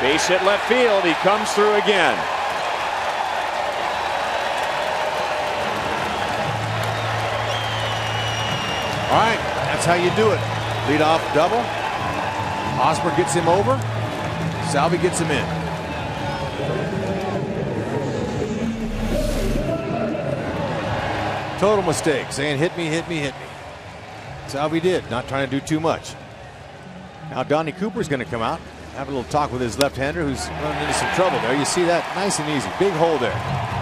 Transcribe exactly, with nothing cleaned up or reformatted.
Base hit left field. He comes through again. All right, that's how you do it. Lead off double. Osborne gets him over. Salvi gets him in. Total mistake, saying hit me, hit me, hit me. Salvi did, not trying to do too much. Now Donnie Cooper's going to come out, have a little talk with his left-hander who's running into some trouble there. You see that? Nice and easy. Big hole there.